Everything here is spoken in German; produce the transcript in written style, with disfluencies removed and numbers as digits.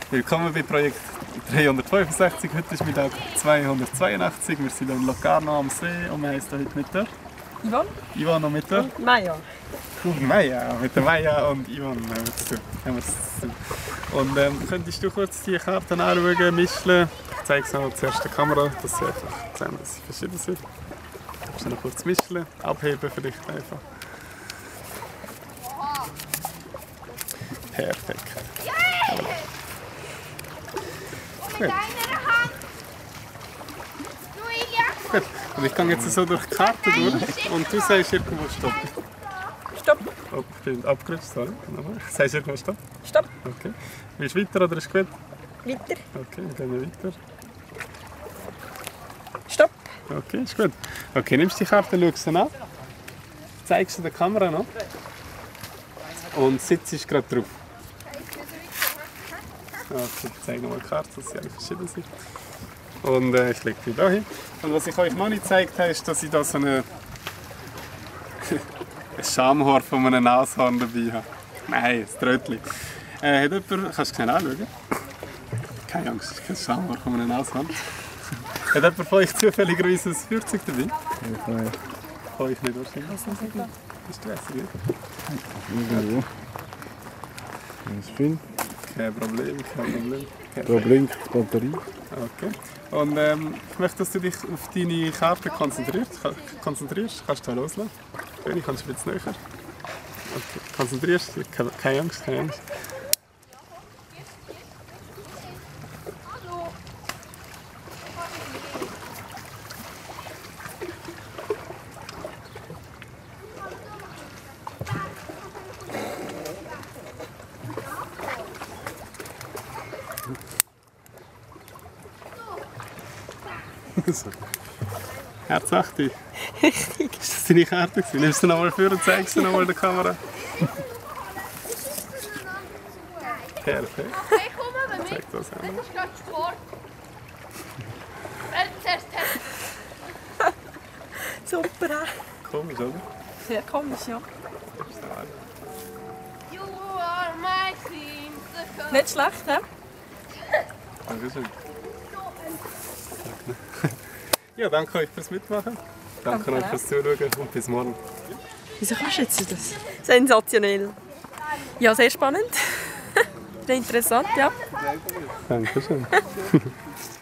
Willkommen bei Projekt 365. Heute ist Mittag 282. Wir sind in Locarno am See und wir heißen heute mit der Yvonne. Yvonne und mit der Maya. Maya. Mit der Maya und Yvonne haben wir es zu. Und könntest du kurz die Karten anschauen, mischen? Ich zeige es noch zuerst der Kamera, dass sie einfach sehen, dass sie verschieden sind. Du noch kurz mischen, abheben vielleicht einfach. Perfekt. Gut. Gut. Und ich gehe jetzt so durch die Karte durch und du sagst irgendwo Stopp. Stopp. Oh, ich bin abgerutscht, sorry. Sagst du irgendwo Stopp? Stopp. Okay. Willst du weiter oder ist gut? Weiter. Okay, dann gehen wir weiter. Stopp. Okay, ist gut. Okay, nimmst die Karte, schaust sie an, zeigst sie der Kamera noch und sitzt gerade drauf. Okay, ich zeige nochmal die Karte, dass sie alle verschieden sind. Und ich lege die hier hin. Und was ich euch noch nicht gezeigt habe, ist, dass ich da so ein Schamhaar von einem Nashorn dabei habe. Nein, ein Trötchen. Hat jemand, kannst du schnell anschauen? Keine Angst, es ist kein Schamhaar von einem Nashorn. Hat jemand von euch zufälligerweise ein Feuerzeug dabei? Nein. Kann ich nicht wahrscheinlich. Was ist das? Ist das nicht? Irgendwo. Ganz fein. Kein Problem, kein Problem. Da blinkt die Batterie. Okay. Und ich möchte, dass du dich auf deine Karte konzentrierst. Kannst du da loslassen? Schön, kannst du ein bisschen näher. Okay. Konzentrierst dich, keine Angst, keine Angst. So. Herz 8. Richtig. Ist das deine Karte? Nimmst du nochmal vor und zeigst sie nochmal der Kamera? Perfekt. Hey, komm mal mit. Zeig das einmal. Das ist gerade Sport. Super. Komisch, oder? Sehr komisch, ja. You are my queen. Nicht schlecht, hä? Dankeschön. Ja, danke euch fürs Mitmachen. Danke euch fürs Zuschauen und bis morgen. Wieso kannst du jetzt das? Sensationell. Ja, sehr spannend. Sehr interessant, ja. Dankeschön.